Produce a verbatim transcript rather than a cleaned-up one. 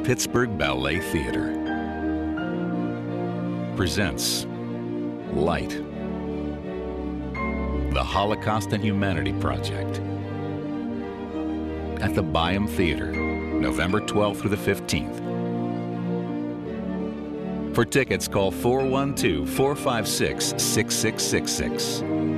Pittsburgh Ballet Theater presents Light, the Holocaust and Humanity Project at the Byam Theater, November twelfth through the fifteenth. For tickets, call four one two, four five six, six six six six.